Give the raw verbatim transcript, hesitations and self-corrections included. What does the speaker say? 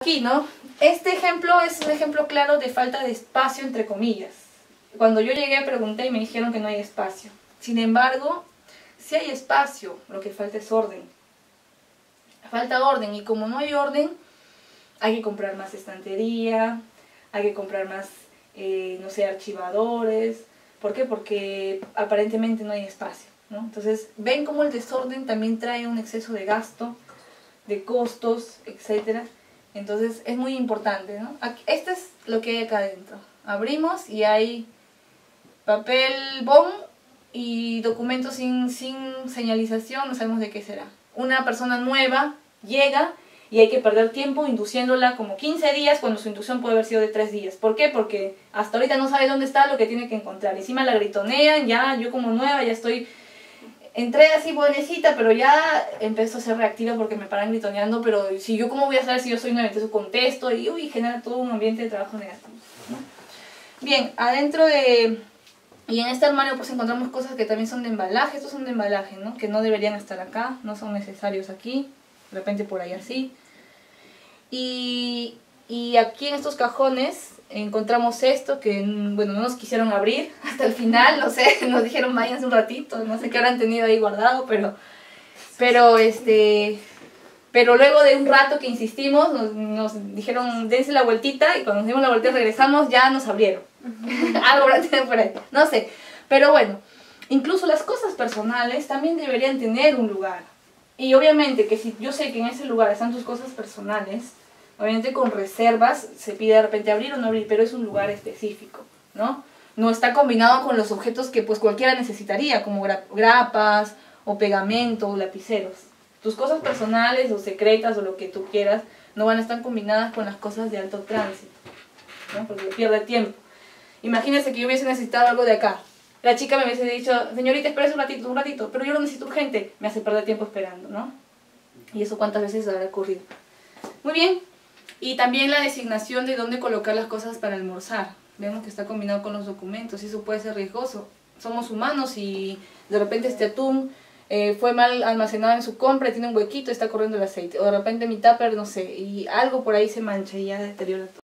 Aquí, ¿no? Este ejemplo es un ejemplo claro de falta de espacio, entre comillas. Cuando yo llegué pregunté y me dijeron que no hay espacio. Sin embargo, sí hay espacio, lo que falta es orden. Falta orden, y como no hay orden, hay que comprar más estantería, hay que comprar más, eh, no sé, archivadores. ¿Por qué? Porque aparentemente no hay espacio, ¿no? Entonces, ven cómo el desorden también trae un exceso de gasto, de costos, etcétera. Entonces, es muy importante, ¿no? Aquí, este es lo que hay acá adentro. Abrimos y hay papel bond y documentos sin, sin señalización, no sabemos de qué será. Una persona nueva llega y hay que perder tiempo induciéndola como quince días cuando su inducción puede haber sido de tres días. ¿Por qué? Porque hasta ahorita no sabe dónde está lo que tiene que encontrar. Encima la gritonean, ya yo como nueva ya estoy... Entré así buenecita, pero ya empezó a ser reactiva porque me paran gritoneando, pero si yo cómo voy a saber si yo soy nueva, entonces contesto y uy, genera todo un ambiente de trabajo negativo, ¿no? Bien, adentro de... Y en este armario pues encontramos cosas que también son de embalaje, estos son de embalaje, ¿no? Que no deberían estar acá, no son necesarios aquí, de repente por ahí así. Y, y aquí en estos cajones encontramos esto que, bueno, no nos quisieron abrir hasta el final, no sé, nos dijeron váyanse un ratito, no sé qué habrán tenido ahí guardado, pero, pero, este, pero luego de un rato que insistimos, nos, nos dijeron dense la vueltita y cuando nos dimos la vuelta y regresamos ya nos abrieron. Algo habrán tenido por ahí, no sé, pero bueno, incluso las cosas personales también deberían tener un lugar. Y obviamente que si yo sé que en ese lugar están tus cosas personales, obviamente con reservas se pide de repente abrir o no abrir, pero es un lugar específico, ¿no? No está combinado con los objetos que pues cualquiera necesitaría, como gra grapas o pegamento o lapiceros. Tus cosas personales o secretas o lo que tú quieras no van a estar combinadas con las cosas de alto tránsito, ¿no? Porque pierde tiempo. Imagínense que yo hubiese necesitado algo de acá. La chica me hubiese dicho, señorita, espérese un ratito, un ratito, pero yo lo necesito urgente. Me hace perder tiempo esperando, ¿no? Y eso cuántas veces habrá ocurrido. Muy bien. Y también la designación de dónde colocar las cosas para almorzar. Vemos que está combinado con los documentos y eso puede ser riesgoso. Somos humanos y de repente este atún eh, fue mal almacenado en su compra, tiene un huequito y está corriendo el aceite. O de repente mi tupper, no sé, y algo por ahí se mancha y ya deteriora todo.